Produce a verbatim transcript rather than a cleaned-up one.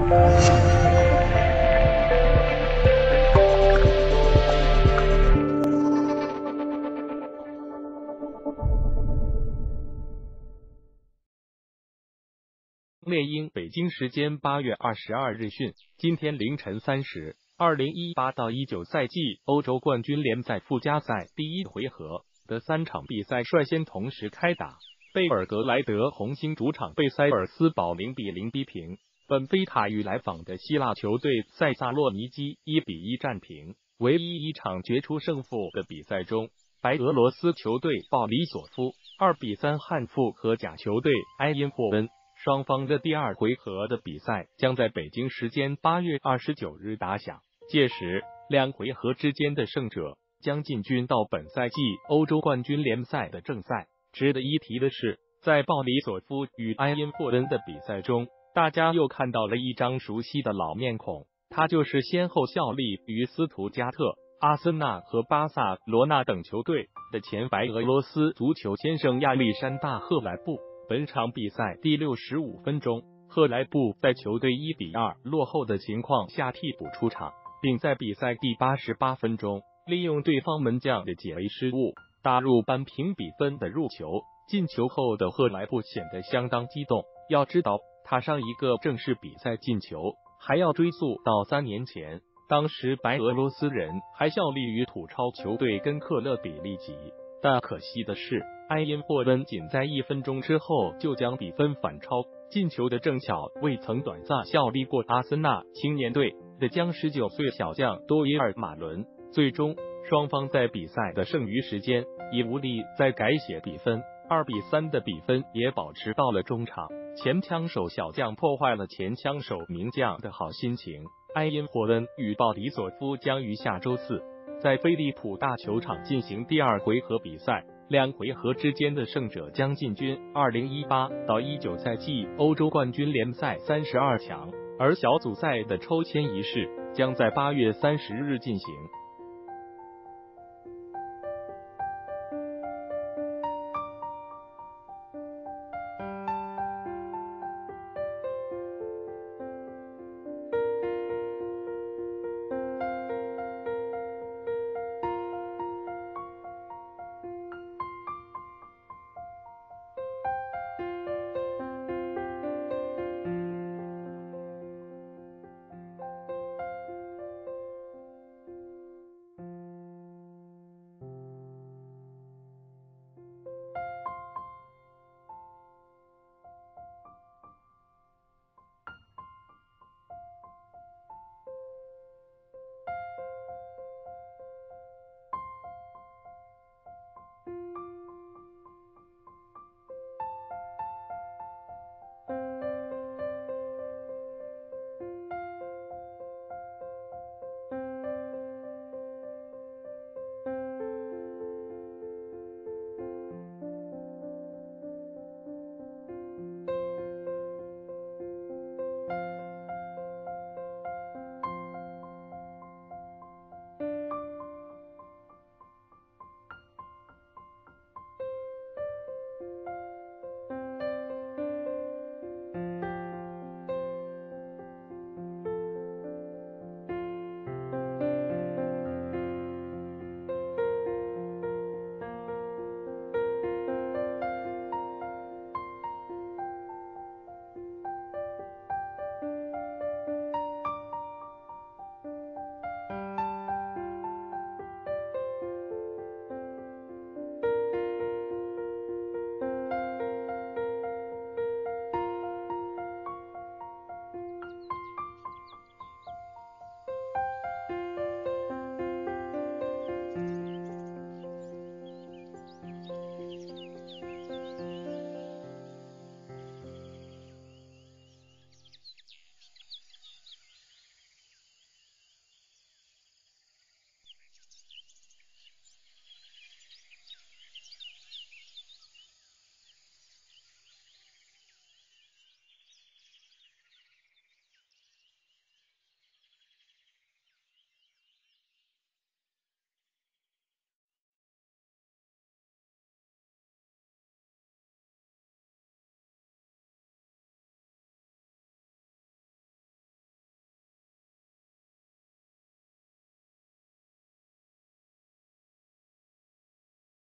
猎鹰北京时间八月二十二日讯，今天凌晨三时， 二零一八到一九赛季欧洲冠军联赛附加赛第一回合的三场比赛率先同时开打。贝尔格莱德红星主场被塞尔斯堡零比零逼平，本菲卡与来访的希腊球队塞萨洛尼基一比一战平。唯一一场决出胜负的比赛中，白俄罗斯球队鲍里索夫二比三憾负荷甲球队埃因霍温。双方的第二回合的比赛将在北京时间八月二十九日打响，届时两回合之间的胜者将进军到本赛季欧洲冠军联赛的正赛。值得一提的是，在鲍里索夫与埃因霍温的比赛中，大家又看到了一张熟悉的老面孔，他就是先后效力于斯图加特、阿森纳和巴萨罗那等球队的前白俄罗斯足球先生亚历山大·赫莱布。本场比赛第六十五分钟，赫莱布在球队一比二落后的情况下替补出场，并在比赛第八十八分钟利用对方门将的解围失误打入扳平比分的入球。进球后的赫莱布显得相当激动，要知道他上一个正式比赛进球还要追溯到三年前，当时白俄罗斯人还效力于土超球队根克勒比利吉。但可惜的是，埃因霍温仅在一分钟之后就将比分反超，进球的正巧未曾短暂效力过阿森纳青年队的将十九岁小将多伊尔马伦。最终双方在比赛的剩余时间已无力再改写比分，二比三的比分也保持到了中场。前枪手小将破坏了前枪手名将的好心情。埃因霍温与鲍里索夫将于下周四在飞利浦大球场进行第二回合比赛，两回合之间的胜者将进军二零一八到一九赛季欧洲冠军联赛三十二强，而小组赛的抽签仪式将在八月三十日进行。